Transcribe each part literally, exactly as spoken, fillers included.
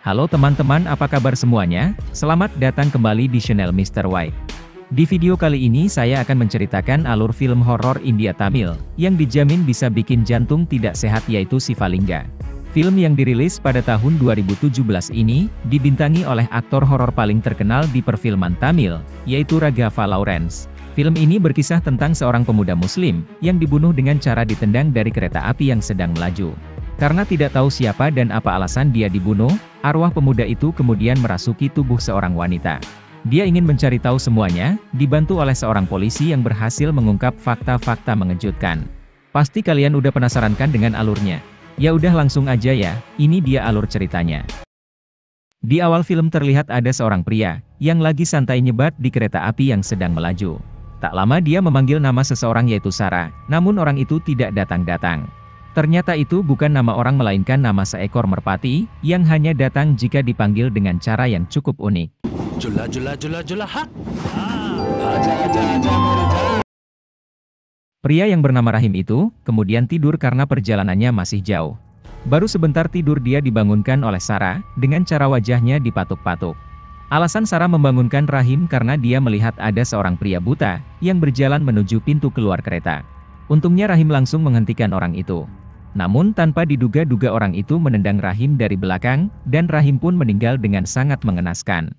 Halo teman-teman, apa kabar semuanya? Selamat datang kembali di channel Mister White. Di video kali ini saya akan menceritakan alur film horor India Tamil, yang dijamin bisa bikin jantung tidak sehat, yaitu Sivalingga. Film yang dirilis pada tahun dua ribu tujuh belas ini, dibintangi oleh aktor horor paling terkenal di perfilman Tamil, yaitu Raghava Lawrence. Film ini berkisah tentang seorang pemuda muslim, yang dibunuh dengan cara ditendang dari kereta api yang sedang melaju. Karena tidak tahu siapa dan apa alasan dia dibunuh, arwah pemuda itu kemudian merasuki tubuh seorang wanita. Dia ingin mencari tahu semuanya, dibantu oleh seorang polisi yang berhasil mengungkap fakta-fakta mengejutkan. Pasti kalian udah penasaran kan dengan alurnya? Ya udah langsung aja ya, ini dia alur ceritanya. Di awal film terlihat ada seorang pria, yang lagi santai nyebat di kereta api yang sedang melaju. Tak lama dia memanggil nama seseorang yaitu Sarah, namun orang itu tidak datang-datang. Ternyata itu bukan nama orang melainkan nama seekor merpati, yang hanya datang jika dipanggil dengan cara yang cukup unik. Jula jula jula jula ha. Aja aja aja aja. Pria yang bernama Rahim itu, kemudian tidur karena perjalanannya masih jauh. Baru sebentar tidur dia dibangunkan oleh Sarah, dengan cara wajahnya dipatuk-patuk. Alasan Sarah membangunkan Rahim karena dia melihat ada seorang pria buta, yang berjalan menuju pintu keluar kereta. Untungnya Rahim langsung menghentikan orang itu. Namun tanpa diduga-duga orang itu menendang Rahim dari belakang, dan Rahim pun meninggal dengan sangat mengenaskan.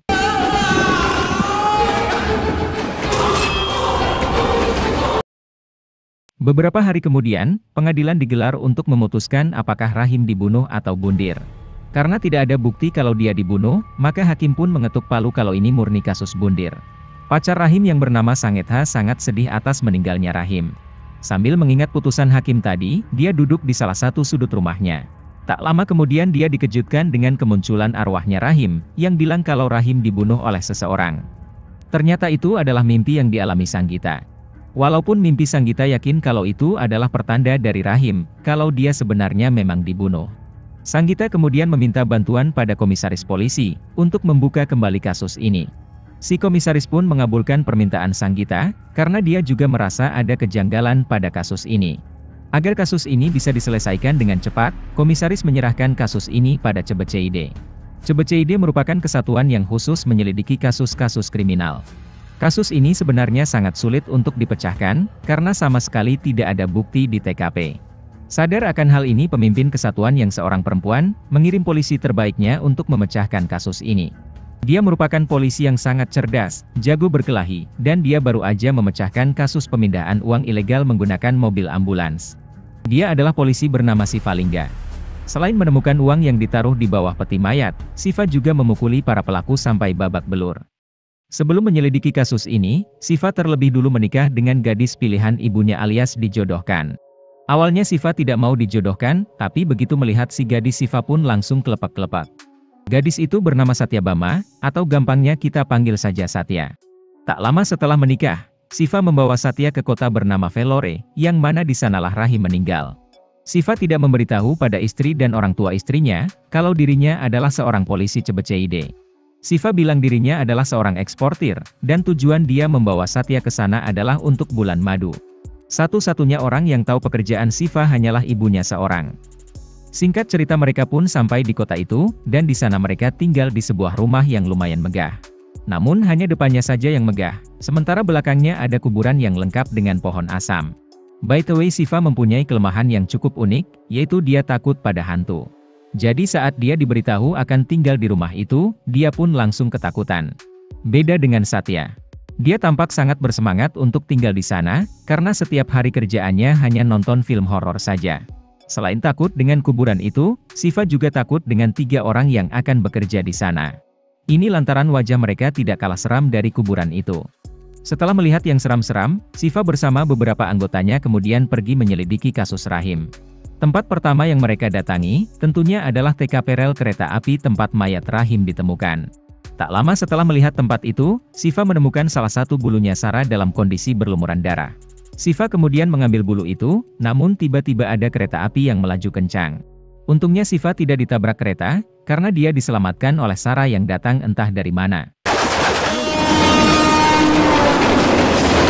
Beberapa hari kemudian, pengadilan digelar untuk memutuskan apakah Rahim dibunuh atau bundir. Karena tidak ada bukti kalau dia dibunuh, maka hakim pun mengetuk palu kalau ini murni kasus bundir. Pacar Rahim yang bernama Sangetha sangat sedih atas meninggalnya Rahim. Sambil mengingat putusan hakim tadi, dia duduk di salah satu sudut rumahnya. Tak lama kemudian dia dikejutkan dengan kemunculan arwahnya Rahim, yang bilang kalau Rahim dibunuh oleh seseorang. Ternyata itu adalah mimpi yang dialami Sanggita. Walaupun mimpi Sanggita yakin kalau itu adalah pertanda dari Rahim, kalau dia sebenarnya memang dibunuh. Sanggita kemudian meminta bantuan pada komisaris polisi, untuk membuka kembali kasus ini. Si komisaris pun mengabulkan permintaan Sanggita, karena dia juga merasa ada kejanggalan pada kasus ini. Agar kasus ini bisa diselesaikan dengan cepat, komisaris menyerahkan kasus ini pada C B C I D. C B C I D merupakan kesatuan yang khusus menyelidiki kasus-kasus kriminal. Kasus ini sebenarnya sangat sulit untuk dipecahkan, karena sama sekali tidak ada bukti di T K P. Sadar akan hal ini, pemimpin kesatuan yang seorang perempuan, mengirim polisi terbaiknya untuk memecahkan kasus ini. Dia merupakan polisi yang sangat cerdas, jago berkelahi, dan dia baru aja memecahkan kasus pemindahan uang ilegal menggunakan mobil ambulans. Dia adalah polisi bernama Sivalingga. Selain menemukan uang yang ditaruh di bawah peti mayat, Siva juga memukuli para pelaku sampai babak belur. Sebelum menyelidiki kasus ini, Siva terlebih dulu menikah dengan gadis pilihan ibunya alias dijodohkan. Awalnya Siva tidak mau dijodohkan, tapi begitu melihat si gadis Siva pun langsung kelepak-kelepak. Gadis itu bernama Satyabama, atau gampangnya kita panggil saja Satya. Tak lama setelah menikah, Siva membawa Satya ke kota bernama Vellore, yang mana di sanalah Rahim meninggal. Siva tidak memberitahu pada istri dan orang tua istrinya, kalau dirinya adalah seorang polisi C B C I D. Siva bilang dirinya adalah seorang eksportir, dan tujuan dia membawa Satya ke sana adalah untuk bulan madu. Satu-satunya orang yang tahu pekerjaan Siva hanyalah ibunya seorang. Singkat cerita mereka pun sampai di kota itu, dan di sana mereka tinggal di sebuah rumah yang lumayan megah. Namun hanya depannya saja yang megah, sementara belakangnya ada kuburan yang lengkap dengan pohon asam. By the way, Siva mempunyai kelemahan yang cukup unik, yaitu dia takut pada hantu. Jadi saat dia diberitahu akan tinggal di rumah itu, dia pun langsung ketakutan. Beda dengan Satya. Dia tampak sangat bersemangat untuk tinggal di sana, karena setiap hari kerjaannya hanya nonton film horor saja. Selain takut dengan kuburan itu, Siva juga takut dengan tiga orang yang akan bekerja di sana. Ini lantaran wajah mereka tidak kalah seram dari kuburan itu. Setelah melihat yang seram-seram, Siva bersama beberapa anggotanya kemudian pergi menyelidiki kasus Rahim. Tempat pertama yang mereka datangi, tentunya adalah T K P rel kereta api tempat mayat Rahim ditemukan. Tak lama setelah melihat tempat itu, Siva menemukan salah satu bulunya Sarah dalam kondisi berlumuran darah. Siva kemudian mengambil bulu itu, namun tiba-tiba ada kereta api yang melaju kencang. Untungnya Siva tidak ditabrak kereta, karena dia diselamatkan oleh Sarah yang datang entah dari mana.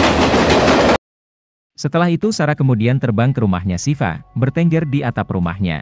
Setelah itu Sarah kemudian terbang ke rumahnya Siva, bertengger di atap rumahnya.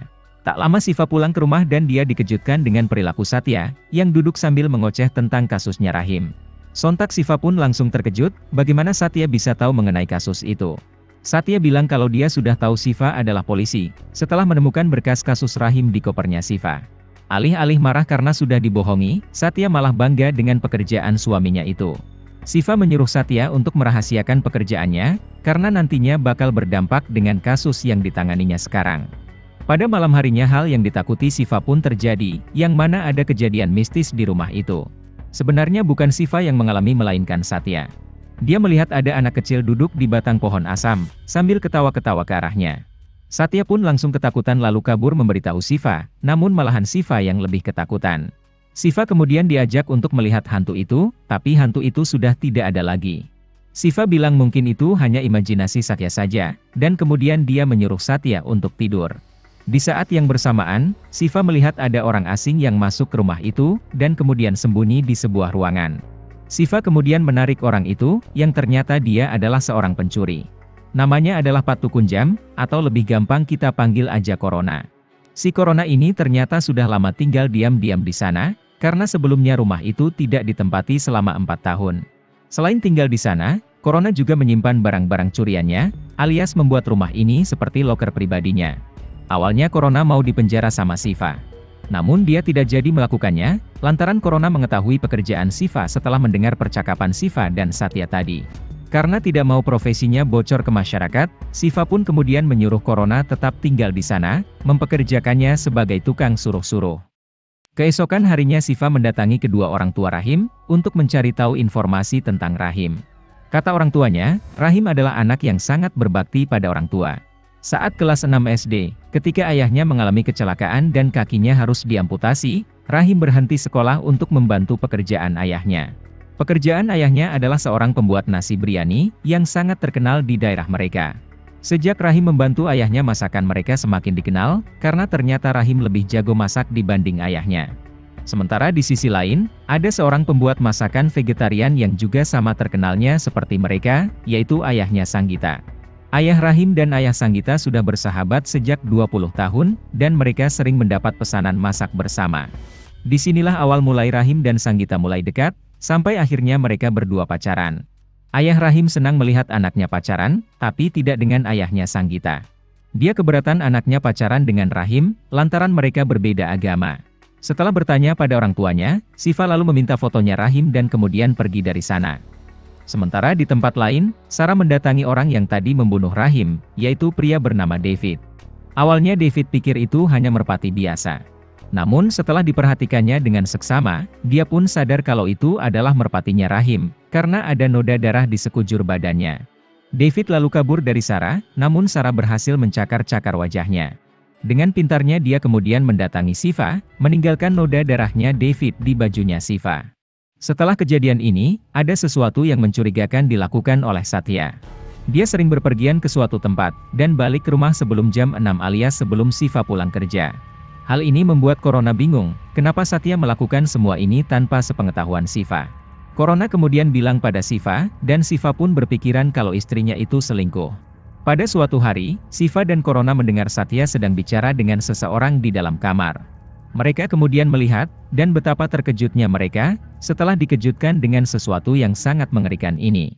Tak lama Siva pulang ke rumah dan dia dikejutkan dengan perilaku Satya, yang duduk sambil mengoceh tentang kasusnya Rahim. Sontak Siva pun langsung terkejut, bagaimana Satya bisa tahu mengenai kasus itu. Satya bilang kalau dia sudah tahu Siva adalah polisi, setelah menemukan berkas kasus Rahim di kopernya Siva. Alih-alih marah karena sudah dibohongi, Satya malah bangga dengan pekerjaan suaminya itu. Siva menyuruh Satya untuk merahasiakan pekerjaannya, karena nantinya bakal berdampak dengan kasus yang ditanganinya sekarang. Pada malam harinya hal yang ditakuti Siva pun terjadi, yang mana ada kejadian mistis di rumah itu. Sebenarnya bukan Siva yang mengalami melainkan Satya. Dia melihat ada anak kecil duduk di batang pohon asam, sambil ketawa-ketawa ke arahnya. Satya pun langsung ketakutan lalu kabur memberitahu Siva, namun malahan Siva yang lebih ketakutan. Siva kemudian diajak untuk melihat hantu itu, tapi hantu itu sudah tidak ada lagi. Siva bilang mungkin itu hanya imajinasi Satya saja, dan kemudian dia menyuruh Satya untuk tidur. Di saat yang bersamaan, Siva melihat ada orang asing yang masuk ke rumah itu, dan kemudian sembunyi di sebuah ruangan. Siva kemudian menarik orang itu, yang ternyata dia adalah seorang pencuri. Namanya adalah Patu Kunjam, atau lebih gampang kita panggil aja Corona. Si Corona ini ternyata sudah lama tinggal diam-diam di sana, karena sebelumnya rumah itu tidak ditempati selama empat tahun. Selain tinggal di sana, Corona juga menyimpan barang-barang curiannya, alias membuat rumah ini seperti loker pribadinya. Awalnya Corona mau dipenjara sama Siva. Namun dia tidak jadi melakukannya, lantaran Corona mengetahui pekerjaan Siva setelah mendengar percakapan Siva dan Satya tadi. Karena tidak mau profesinya bocor ke masyarakat, Siva pun kemudian menyuruh Corona tetap tinggal di sana, mempekerjakannya sebagai tukang suruh-suruh. Keesokan harinya Siva mendatangi kedua orang tua Rahim, untuk mencari tahu informasi tentang Rahim. Kata orang tuanya, Rahim adalah anak yang sangat berbakti pada orang tua. Saat kelas enam S D, ketika ayahnya mengalami kecelakaan dan kakinya harus diamputasi, Rahim berhenti sekolah untuk membantu pekerjaan ayahnya. Pekerjaan ayahnya adalah seorang pembuat nasi biryani, yang sangat terkenal di daerah mereka. Sejak Rahim membantu ayahnya masakan mereka semakin dikenal, karena ternyata Rahim lebih jago masak dibanding ayahnya. Sementara di sisi lain, ada seorang pembuat masakan vegetarian yang juga sama terkenalnya seperti mereka, yaitu ayahnya Sanggita. Ayah Rahim dan ayah Sanggita sudah bersahabat sejak dua puluh tahun, dan mereka sering mendapat pesanan masak bersama. Disinilah awal mulai Rahim dan Sanggita mulai dekat, sampai akhirnya mereka berdua pacaran. Ayah Rahim senang melihat anaknya pacaran, tapi tidak dengan ayahnya Sanggita. Dia keberatan anaknya pacaran dengan Rahim, lantaran mereka berbeda agama. Setelah bertanya pada orang tuanya, Siva lalu meminta fotonya Rahim dan kemudian pergi dari sana. Sementara di tempat lain, Sarah mendatangi orang yang tadi membunuh Rahim, yaitu pria bernama David. Awalnya David pikir itu hanya merpati biasa. Namun setelah diperhatikannya dengan seksama, dia pun sadar kalau itu adalah merpatinya Rahim, karena ada noda darah di sekujur badannya. David lalu kabur dari Sarah, namun Sarah berhasil mencakar-cakar wajahnya. Dengan pintarnya dia kemudian mendatangi Siva, meninggalkan noda darahnya David di bajunya Siva. Setelah kejadian ini, ada sesuatu yang mencurigakan dilakukan oleh Satya. Dia sering berpergian ke suatu tempat, dan balik ke rumah sebelum jam enam alias sebelum Siva pulang kerja. Hal ini membuat Corona bingung, kenapa Satya melakukan semua ini tanpa sepengetahuan Siva. Corona kemudian bilang pada Siva, dan Siva pun berpikiran kalau istrinya itu selingkuh. Pada suatu hari, Siva dan Corona mendengar Satya sedang bicara dengan seseorang di dalam kamar. Mereka kemudian melihat, dan betapa terkejutnya mereka, setelah dikejutkan dengan sesuatu yang sangat mengerikan ini.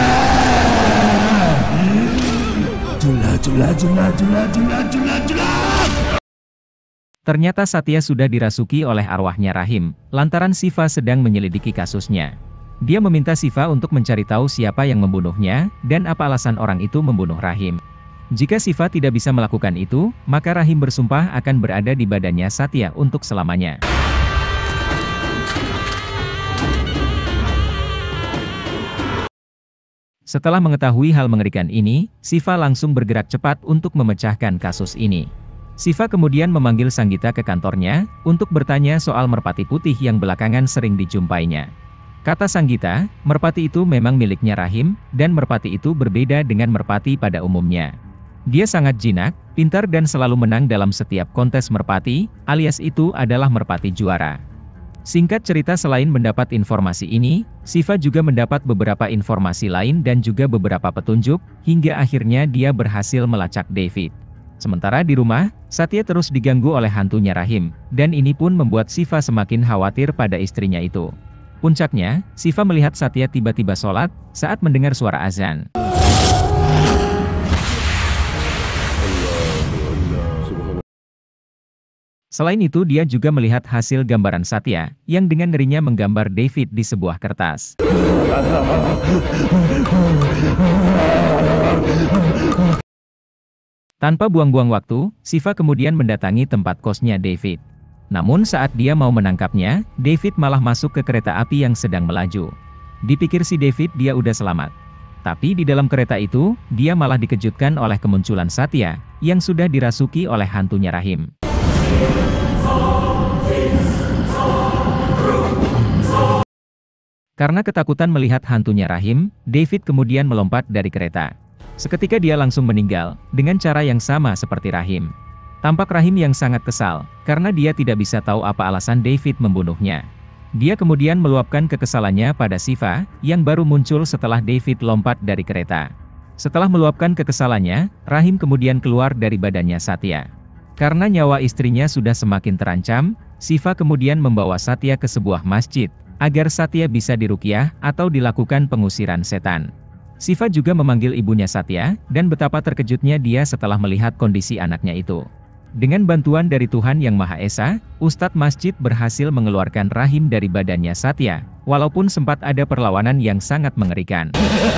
Jula, jula, jula, jula, jula, jula, jula. Ternyata Satya sudah dirasuki oleh arwahnya Rahim, lantaran Siva sedang menyelidiki kasusnya. Dia meminta Siva untuk mencari tahu siapa yang membunuhnya, dan apa alasan orang itu membunuh Rahim. Jika Siva tidak bisa melakukan itu, maka Rahim bersumpah akan berada di badannya Satya untuk selamanya. Setelah mengetahui hal mengerikan ini, Siva langsung bergerak cepat untuk memecahkan kasus ini. Siva kemudian memanggil Sanggita ke kantornya, untuk bertanya soal merpati putih yang belakangan sering dijumpainya. Kata Sanggita, merpati itu memang miliknya Rahim, dan merpati itu berbeda dengan merpati pada umumnya. Dia sangat jinak, pintar dan selalu menang dalam setiap kontes merpati, alias itu adalah merpati juara. Singkat cerita, selain mendapat informasi ini, Siva juga mendapat beberapa informasi lain dan juga beberapa petunjuk, hingga akhirnya dia berhasil melacak David. Sementara di rumah, Satya terus diganggu oleh hantunya Rahim, dan ini pun membuat Siva semakin khawatir pada istrinya itu. Puncaknya, Siva melihat Satya tiba-tiba sholat, saat mendengar suara azan. Selain itu dia juga melihat hasil gambaran Satya, yang dengan ngerinya menggambar David di sebuah kertas. Tanpa buang-buang waktu, Siva kemudian mendatangi tempat kosnya David. Namun saat dia mau menangkapnya, David malah masuk ke kereta api yang sedang melaju. Dipikir si David dia udah selamat. Tapi di dalam kereta itu, dia malah dikejutkan oleh kemunculan Satya, yang sudah dirasuki oleh hantunya Rahim. Karena ketakutan melihat hantunya Rahim, David kemudian melompat dari kereta. Seketika dia langsung meninggal, dengan cara yang sama seperti Rahim. Tampak Rahim yang sangat kesal, karena dia tidak bisa tahu apa alasan David membunuhnya. Dia kemudian meluapkan kekesalannya pada Siva, yang baru muncul setelah David lompat dari kereta. Setelah meluapkan kekesalannya, Rahim kemudian keluar dari badannya Satya. Karena nyawa istrinya sudah semakin terancam, Siva kemudian membawa Satya ke sebuah masjid, agar Satya bisa diruqyah atau dilakukan pengusiran setan. Siva juga memanggil ibunya Satya, dan betapa terkejutnya dia setelah melihat kondisi anaknya itu. Dengan bantuan dari Tuhan Yang Maha Esa, Ustadz Masjid berhasil mengeluarkan Rahim dari badannya Satya, walaupun sempat ada perlawanan yang sangat mengerikan.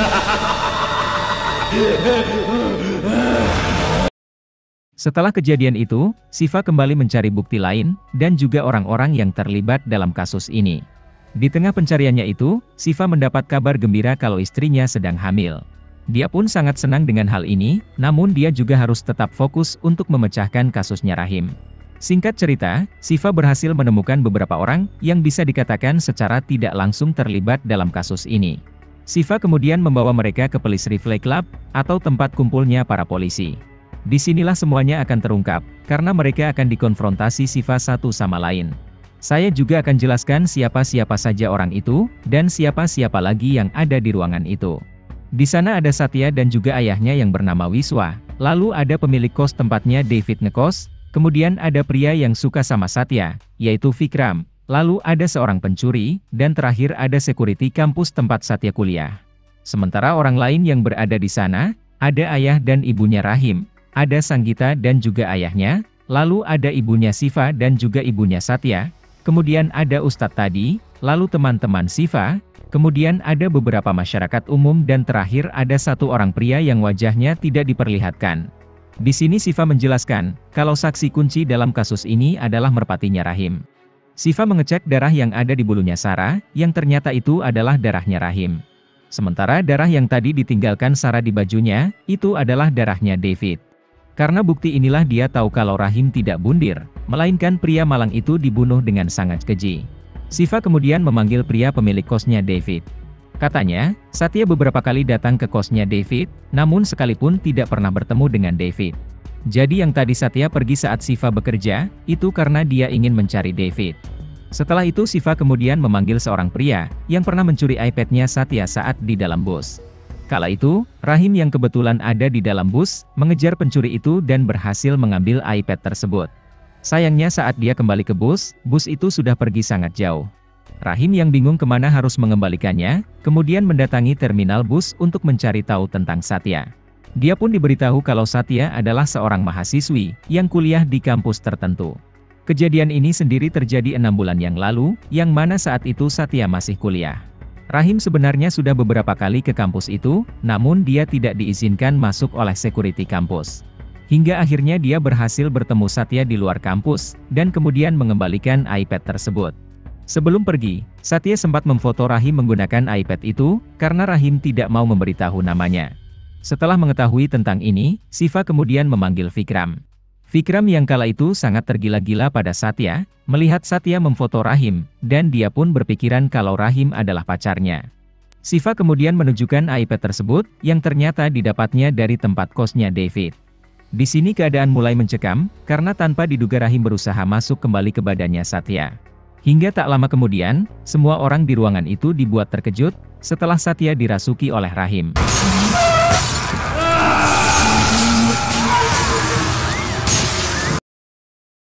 Setelah kejadian itu, Siva kembali mencari bukti lain, dan juga orang-orang yang terlibat dalam kasus ini. Di tengah pencariannya itu, Siva mendapat kabar gembira kalau istrinya sedang hamil. Dia pun sangat senang dengan hal ini, namun dia juga harus tetap fokus untuk memecahkan kasusnya Rahim. Singkat cerita, Siva berhasil menemukan beberapa orang yang bisa dikatakan secara tidak langsung terlibat dalam kasus ini. Siva kemudian membawa mereka ke Police Rifle Club, atau tempat kumpulnya para polisi. Disinilah semuanya akan terungkap, karena mereka akan dikonfrontasi Siva satu sama lain. Saya juga akan jelaskan siapa-siapa saja orang itu, dan siapa-siapa lagi yang ada di ruangan itu. Di sana ada Satya dan juga ayahnya yang bernama Wiswa, lalu ada pemilik kos tempatnya David ngekos, kemudian ada pria yang suka sama Satya, yaitu Vikram, lalu ada seorang pencuri, dan terakhir ada security kampus tempat Satya kuliah. Sementara orang lain yang berada di sana, ada ayah dan ibunya Rahim, ada Sanggita dan juga ayahnya, lalu ada ibunya Siva dan juga ibunya Satya, kemudian ada Ustadz tadi, lalu teman-teman Siva, kemudian ada beberapa masyarakat umum dan terakhir ada satu orang pria yang wajahnya tidak diperlihatkan. Di sini Siva menjelaskan, kalau saksi kunci dalam kasus ini adalah merpatinya Rahim. Siva mengecek darah yang ada di bulunya Sarah, yang ternyata itu adalah darahnya Rahim. Sementara darah yang tadi ditinggalkan Sarah di bajunya, itu adalah darahnya David. Karena bukti inilah dia tahu kalau Rahim tidak bundir, melainkan pria malang itu dibunuh dengan sangat keji. Siva kemudian memanggil pria pemilik kosnya David. Katanya, Satya beberapa kali datang ke kosnya David, namun sekalipun tidak pernah bertemu dengan David. Jadi yang tadi Satya pergi saat Siva bekerja, itu karena dia ingin mencari David. Setelah itu Siva kemudian memanggil seorang pria, yang pernah mencuri iPad-nya Satya saat di dalam bus. Kala itu, Rahim yang kebetulan ada di dalam bus, mengejar pencuri itu dan berhasil mengambil iPad tersebut. Sayangnya saat dia kembali ke bus, bus itu sudah pergi sangat jauh. Rahim yang bingung kemana harus mengembalikannya, kemudian mendatangi terminal bus untuk mencari tahu tentang Satya. Dia pun diberitahu kalau Satya adalah seorang mahasiswi, yang kuliah di kampus tertentu. Kejadian ini sendiri terjadi enam bulan yang lalu, yang mana saat itu Satya masih kuliah. Rahim sebenarnya sudah beberapa kali ke kampus itu, namun dia tidak diizinkan masuk oleh security kampus. Hingga akhirnya dia berhasil bertemu Satya di luar kampus, dan kemudian mengembalikan iPad tersebut. Sebelum pergi, Satya sempat memfoto Rahim menggunakan iPad itu, karena Rahim tidak mau memberitahu namanya. Setelah mengetahui tentang ini, Siva kemudian memanggil Vikram. Vikram yang kala itu sangat tergila-gila pada Satya, melihat Satya memfoto Rahim, dan dia pun berpikiran kalau Rahim adalah pacarnya. Siva kemudian menunjukkan iPad tersebut, yang ternyata didapatnya dari tempat kosnya David. Di sini keadaan mulai mencekam, karena tanpa diduga Rahim berusaha masuk kembali ke badannya Satya. Hingga tak lama kemudian, semua orang di ruangan itu dibuat terkejut, setelah Satya dirasuki oleh Rahim.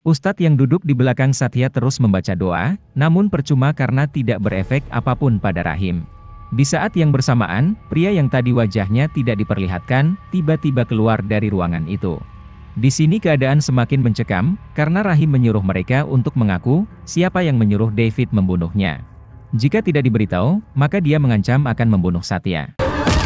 Ustadz yang duduk di belakang Satya terus membaca doa, namun percuma karena tidak berefek apapun pada Rahim. Di saat yang bersamaan, pria yang tadi wajahnya tidak diperlihatkan, tiba-tiba keluar dari ruangan itu. Di sini keadaan semakin mencekam, karena Rahim menyuruh mereka untuk mengaku, siapa yang menyuruh David membunuhnya. Jika tidak diberitahu, maka dia mengancam akan membunuh Satya.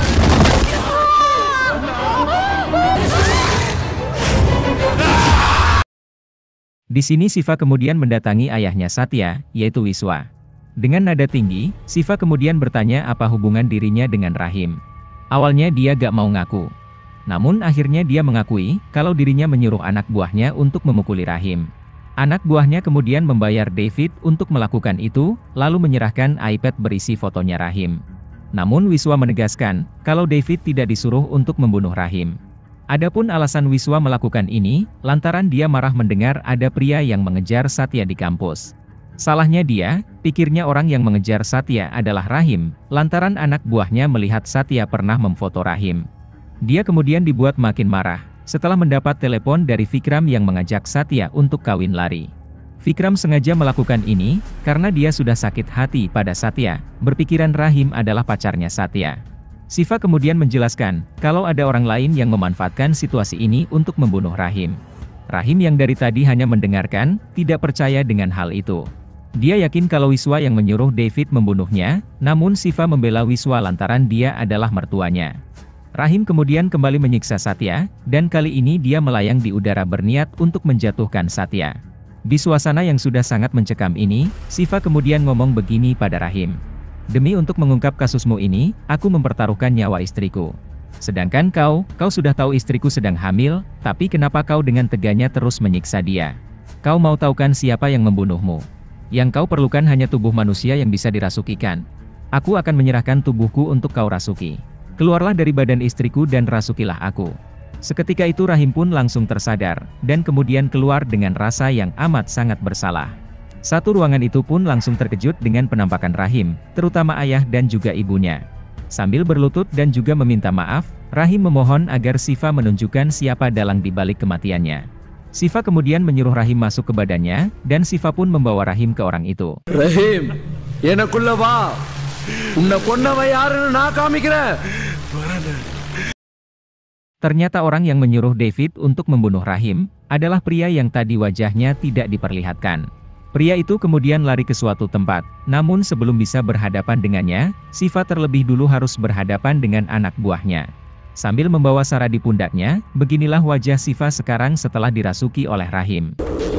Di sini Siva kemudian mendatangi ayahnya Satya, yaitu Wiswa. Dengan nada tinggi, Siva kemudian bertanya apa hubungan dirinya dengan Rahim. Awalnya dia gak mau ngaku. Namun akhirnya dia mengakui, kalau dirinya menyuruh anak buahnya untuk memukuli Rahim. Anak buahnya kemudian membayar David untuk melakukan itu, lalu menyerahkan iPad berisi fotonya Rahim. Namun Wiswa menegaskan, kalau David tidak disuruh untuk membunuh Rahim. Adapun alasan Wiswa melakukan ini, lantaran dia marah mendengar ada pria yang mengejar Satya di kampus. Salahnya dia, pikirnya orang yang mengejar Satya adalah Rahim, lantaran anak buahnya melihat Satya pernah memfoto Rahim. Dia kemudian dibuat makin marah, setelah mendapat telepon dari Vikram yang mengajak Satya untuk kawin lari. Vikram sengaja melakukan ini, karena dia sudah sakit hati pada Satya, berpikiran Rahim adalah pacarnya Satya. Siva kemudian menjelaskan, kalau ada orang lain yang memanfaatkan situasi ini untuk membunuh Rahim. Rahim yang dari tadi hanya mendengarkan, tidak percaya dengan hal itu. Dia yakin kalau Wiswa yang menyuruh David membunuhnya, namun Siva membela Wiswa lantaran dia adalah mertuanya. Rahim kemudian kembali menyiksa Satya, dan kali ini dia melayang di udara berniat untuk menjatuhkan Satya. Di suasana yang sudah sangat mencekam ini, Siva kemudian ngomong begini pada Rahim. Demi untuk mengungkap kasusmu ini, aku mempertaruhkan nyawa istriku. Sedangkan kau, kau sudah tahu istriku sedang hamil, tapi kenapa kau dengan teganya terus menyiksa dia? Kau mau tahu kan siapa yang membunuhmu? Yang kau perlukan hanya tubuh manusia yang bisa dirasukikan. Aku akan menyerahkan tubuhku untuk kau rasuki. Keluarlah dari badan istriku dan rasukilah aku. Seketika itu Rahim pun langsung tersadar, dan kemudian keluar dengan rasa yang amat sangat bersalah. Satu ruangan itu pun langsung terkejut dengan penampakan Rahim, terutama ayah dan juga ibunya. Sambil berlutut dan juga meminta maaf, Rahim memohon agar Siva menunjukkan siapa dalang di balik kematiannya. Siva kemudian menyuruh Rahim masuk ke badannya, dan Siva pun membawa Rahim ke orang itu. Rahim, enakulla va. Unna konnava yarunu na kaamikira. Ternyata orang yang menyuruh David untuk membunuh Rahim, adalah pria yang tadi wajahnya tidak diperlihatkan. Pria itu kemudian lari ke suatu tempat, namun sebelum bisa berhadapan dengannya, Siva terlebih dulu harus berhadapan dengan anak buahnya. Sambil membawa Sarah di pundaknya, beginilah wajah Siva sekarang setelah dirasuki oleh Rahim.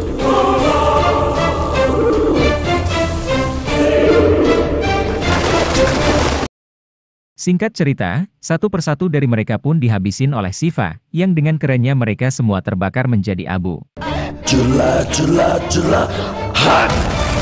Singkat cerita, satu persatu dari mereka pun dihabisin oleh Siva, yang dengan kerennya mereka semua terbakar menjadi abu. Jula, jula, jula, hat.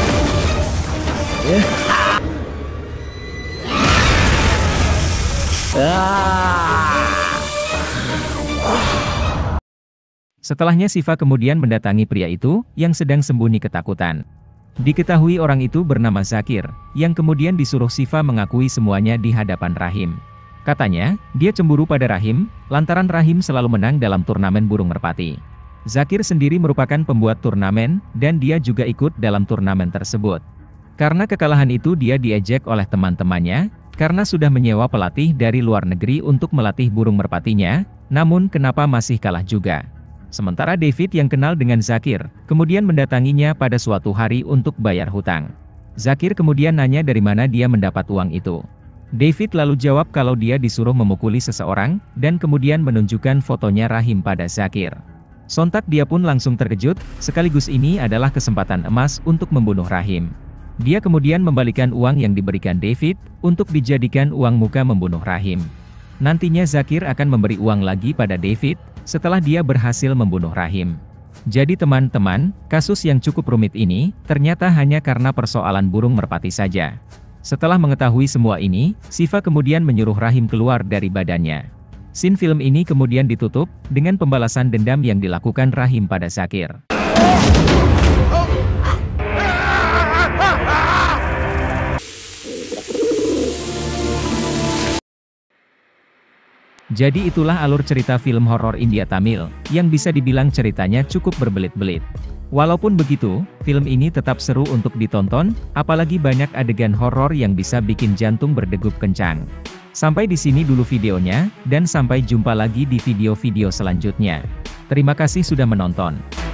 Setelahnya Siva kemudian mendatangi pria itu, yang sedang sembunyi ketakutan. Diketahui orang itu bernama Zakir, yang kemudian disuruh Siva mengakui semuanya di hadapan Rahim. Katanya, dia cemburu pada Rahim, lantaran Rahim selalu menang dalam turnamen burung merpati. Zakir sendiri merupakan pembuat turnamen, dan dia juga ikut dalam turnamen tersebut. Karena kekalahan itu dia diejek oleh teman-temannya, karena sudah menyewa pelatih dari luar negeri untuk melatih burung merpatinya, namun kenapa masih kalah juga. Sementara David yang kenal dengan Zakir, kemudian mendatanginya pada suatu hari untuk bayar hutang. Zakir kemudian nanya dari mana dia mendapat uang itu. David lalu jawab kalau dia disuruh memukuli seseorang, dan kemudian menunjukkan fotonya Rahim pada Zakir. Sontak dia pun langsung terkejut, sekaligus ini adalah kesempatan emas untuk membunuh Rahim. Dia kemudian membalikan uang yang diberikan David, untuk dijadikan uang muka membunuh Rahim. Nantinya Zakir akan memberi uang lagi pada David, setelah dia berhasil membunuh Rahim. Jadi teman-teman, kasus yang cukup rumit ini, ternyata hanya karena persoalan burung merpati saja. Setelah mengetahui semua ini, Siva kemudian menyuruh Rahim keluar dari badannya. Scene film ini kemudian ditutup, dengan pembalasan dendam yang dilakukan Rahim pada Zakir. Jadi itulah alur cerita film horor India Tamil, yang bisa dibilang ceritanya cukup berbelit-belit. Walaupun begitu, film ini tetap seru untuk ditonton, apalagi banyak adegan horor yang bisa bikin jantung berdegup kencang. Sampai di sini dulu videonya, dan sampai jumpa lagi di video-video selanjutnya. Terima kasih sudah menonton.